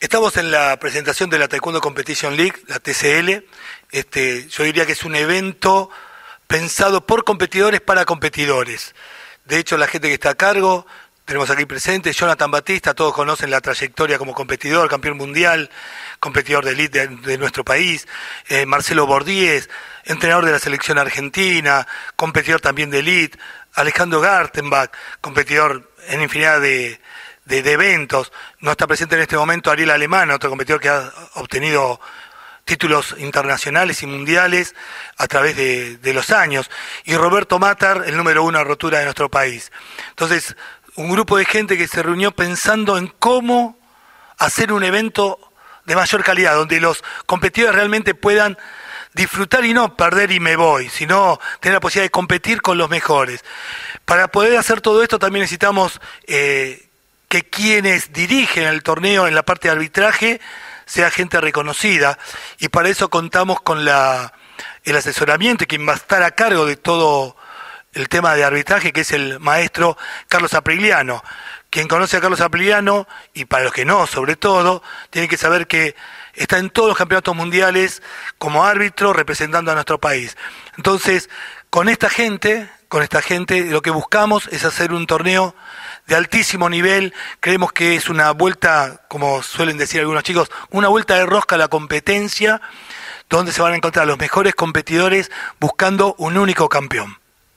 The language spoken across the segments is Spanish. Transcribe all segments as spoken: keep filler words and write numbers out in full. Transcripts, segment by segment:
Estamos en la presentación de la Taekwondo Competition League, la T C L. Este, yo diría que es un evento pensado por competidores para competidores. De hecho, la gente que está a cargo, tenemos aquí presente, Jonathan Batista, todos conocen la trayectoria como competidor, campeón mundial, competidor de elite de, de nuestro país, eh, Marcelo Bordies, entrenador de la selección argentina, competidor también de elite, Alejandro Gartenbach, competidor en infinidad de, de, de eventos. No está presente en este momento Ariel Alemán, otro competidor que ha obtenido títulos internacionales y mundiales a través de, de los años, y Roberto Matar, el número uno a rotura de nuestro país. Entonces, un grupo de gente que se reunió pensando en cómo hacer un evento de mayor calidad, donde los competidores realmente puedan disfrutar y no perder y me voy, sino tener la posibilidad de competir con los mejores. Para poder hacer todo esto también necesitamos eh, que quienes dirigen el torneo en la parte de arbitraje sea gente reconocida, y para eso contamos con la, el asesoramiento, quien va a estar a cargo de todo el tema de arbitraje, que es el maestro Carlos Aprigliano. Quien conoce a Carlos Aprigliano, y para los que no, sobre todo, tiene que saber que está en todos los campeonatos mundiales como árbitro representando a nuestro país. Entonces, con esta gente, con esta gente, lo que buscamos es hacer un torneo de altísimo nivel. Creemos que es una vuelta, como suelen decir algunos chicos, una vuelta de rosca a la competencia, donde se van a encontrar los mejores competidores buscando un único campeón.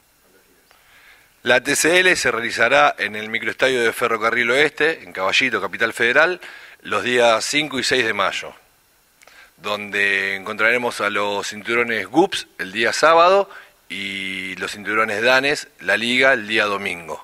La T C L se realizará en el microestadio de Ferrocarril Oeste, en Caballito, Capital Federal, los días cinco y seis de mayo, donde encontraremos a los cinturones G U P S el día sábado y los cinturones Danes, la Liga, el día domingo.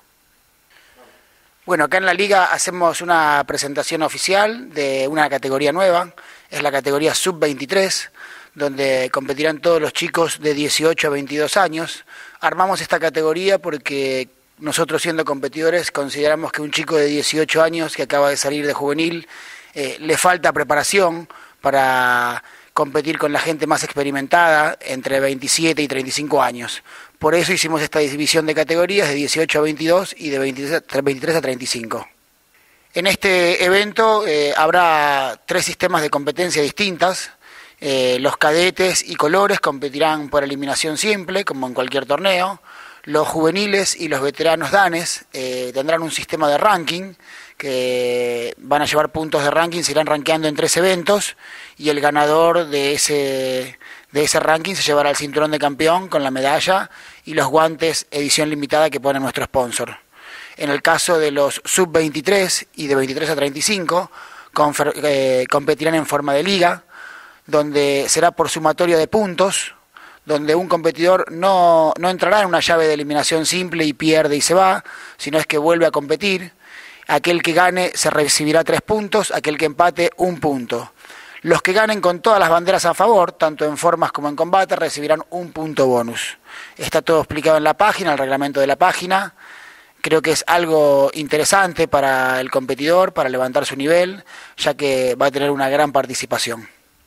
Bueno, acá en la Liga hacemos una presentación oficial de una categoría nueva, es la categoría sub veintitrés, donde competirán todos los chicos de dieciocho a veintidós años. Armamos esta categoría porque nosotros, siendo competidores, consideramos que un chico de dieciocho años que acaba de salir de juvenil eh, le falta preparación para competir con la gente más experimentada, entre veintisiete y treinta y cinco años. Por eso hicimos esta división de categorías de dieciocho a veintidós y de veintitrés a treinta y cinco. En este evento eh, habrá tres sistemas de competencia distintas. Eh, los cadetes y colores competirán por eliminación simple, como en cualquier torneo. Los juveniles y los veteranos danes eh, tendrán un sistema de ranking, que van a llevar puntos de ranking, se irán rankeando en tres eventos, y el ganador de ese, de ese ranking se llevará el cinturón de campeón con la medalla y los guantes edición limitada que pone nuestro sponsor. En el caso de los sub veintitrés y de veintitrés a treinta y cinco, confer, eh, competirán en forma de liga, donde será por sumatorio de puntos, donde un competidor no, no entrará en una llave de eliminación simple y pierde y se va, sino es que vuelve a competir. Aquel que gane se recibirá tres puntos, aquel que empate un punto. Los que ganen con todas las banderas a favor, tanto en formas como en combate, recibirán un punto bonus. Está todo explicado en la página, el reglamento de la página. Creo que es algo interesante para el competidor, para levantar su nivel, ya que va a tener una gran participación.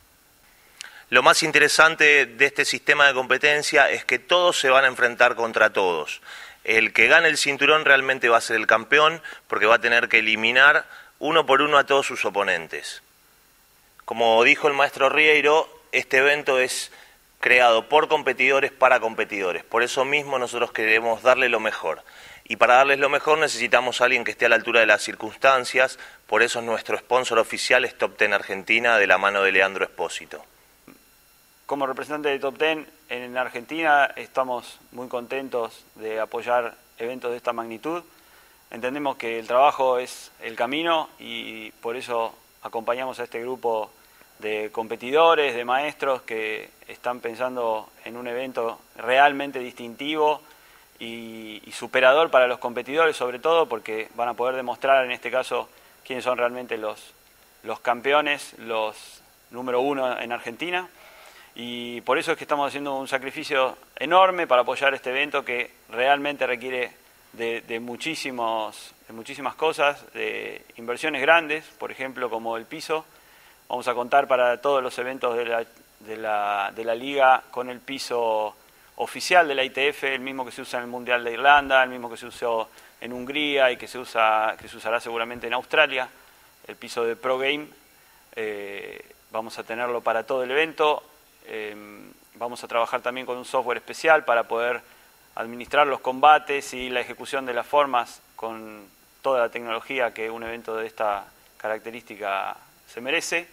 Lo más interesante de este sistema de competencia es que todos se van a enfrentar contra todos. El que gane el cinturón realmente va a ser el campeón, porque va a tener que eliminar uno por uno a todos sus oponentes. Como dijo el maestro Rieiro, este evento es creado por competidores para competidores. Por eso mismo nosotros queremos darle lo mejor. Y para darles lo mejor necesitamos a alguien que esté a la altura de las circunstancias. Por eso nuestro sponsor oficial es Top Ten Argentina, de la mano de Leandro Espósito. Como representante de Top Ten en Argentina estamos muy contentos de apoyar eventos de esta magnitud. Entendemos que el trabajo es el camino y por eso acompañamos a este grupo de competidores, de maestros que están pensando en un evento realmente distintivo y, y superador para los competidores, sobre todo porque van a poder demostrar en este caso quiénes son realmente los, los campeones, los número uno en Argentina. Y por eso es que estamos haciendo un sacrificio enorme para apoyar este evento que realmente requiere de, de, muchísimos, de muchísimas cosas, de inversiones grandes, por ejemplo como el piso. Vamos a contar para todos los eventos de la, de la, de la liga con el piso oficial de la I T F, el mismo que se usa en el Mundial de Irlanda, el mismo que se usó en Hungría y que se, usa, que se usará seguramente en Australia, el piso de Pro Game. eh, vamos a tenerlo para todo el evento. Eh, vamos a trabajar también con un software especial para poder administrar los combates y la ejecución de las formas con toda la tecnología que un evento de esta característica se merece.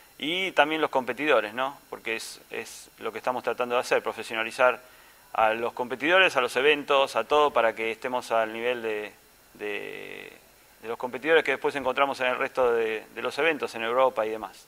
Y también los competidores, ¿no? Porque es, es lo que estamos tratando de hacer, profesionalizar a los competidores, a los eventos, a todo, para que estemos al nivel de, de, de los competidores que después encontramos en el resto de, de los eventos, en Europa y demás.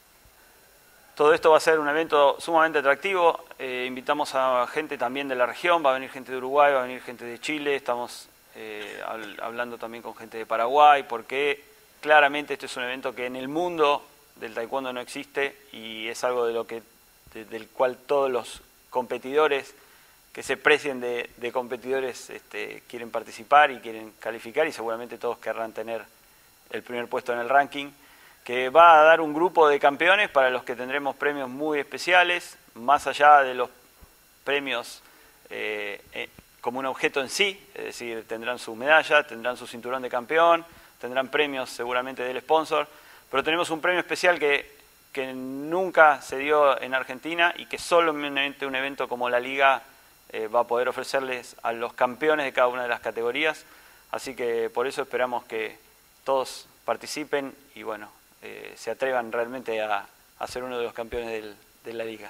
Todo esto va a ser un evento sumamente atractivo. Eh, invitamos a gente también de la región, va a venir gente de Uruguay, va a venir gente de Chile, estamos eh, hablando también con gente de Paraguay, porque claramente este es un evento que en el mundo del taekwondo no existe y es algo de lo que, de, del cual todos los competidores que se precien de, de competidores este, quieren participar y quieren calificar, y seguramente todos querrán tener el primer puesto en el ranking, que va a dar un grupo de campeones para los que tendremos premios muy especiales, más allá de los premios eh, eh, como un objeto en sí, es decir, tendrán su medalla, tendrán su cinturón de campeón, tendrán premios seguramente del sponsor, pero tenemos un premio especial que, que nunca se dio en Argentina y que solamente un evento como la Liga eh, va a poder ofrecerles a los campeones de cada una de las categorías. Así que por eso esperamos que todos participen y bueno, eh, se atrevan realmente a, a ser uno de los campeones del, de la Liga.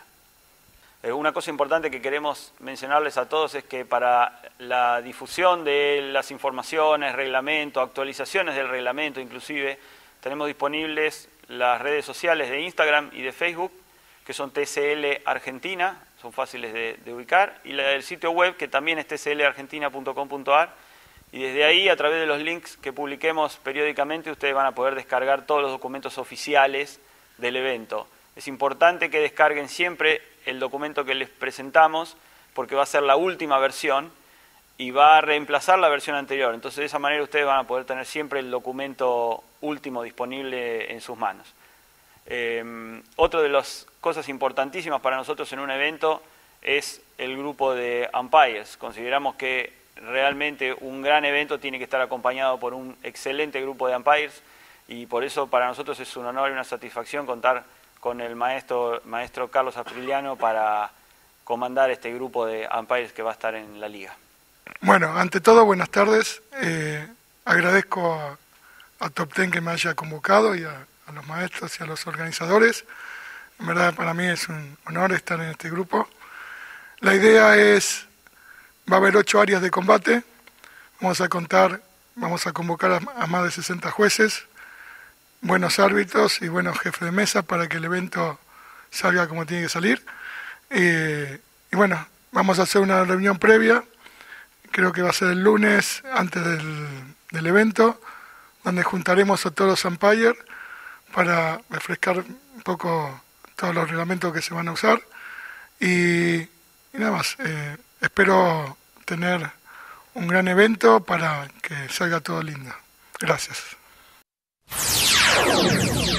Eh, una cosa importante que queremos mencionarles a todos es que para la difusión de las informaciones, reglamento, actualizaciones del reglamento inclusive, tenemos disponibles las redes sociales de Instagram y de Facebook, que son T C L Argentina, son fáciles de, de ubicar, y la del sitio web, que también es t c l argentina punto com punto a r, y desde ahí, a través de los links que publiquemos periódicamente, ustedes van a poder descargar todos los documentos oficiales del evento. Es importante que descarguen siempre el documento que les presentamos, porque va a ser la última versión, y va a reemplazar la versión anterior. Entonces, de esa manera ustedes van a poder tener siempre el documento último disponible en sus manos. Eh, otra de las cosas importantísimas para nosotros en un evento es el grupo de umpires. Consideramos que realmente un gran evento tiene que estar acompañado por un excelente grupo de umpires, y por eso para nosotros es un honor y una satisfacción contar con el maestro, maestro Carlos Apriliano para comandar este grupo de umpires que va a estar en la Liga. Bueno, ante todo, buenas tardes. Eh, agradezco a, a Top Ten que me haya convocado y a, a los maestros y a los organizadores. En verdad, para mí es un honor estar en este grupo. La idea es, va a haber ocho áreas de combate. Vamos a contar, vamos a convocar a, a más de sesenta jueces, buenos árbitros y buenos jefes de mesa para que el evento salga como tiene que salir. Eh, y bueno, vamos a hacer una reunión previa. Creo que va a ser el lunes antes del, del evento, donde juntaremos a todos los umpires para refrescar un poco todos los reglamentos que se van a usar. Y, y nada más, eh, espero tener un gran evento para que salga todo lindo. Gracias.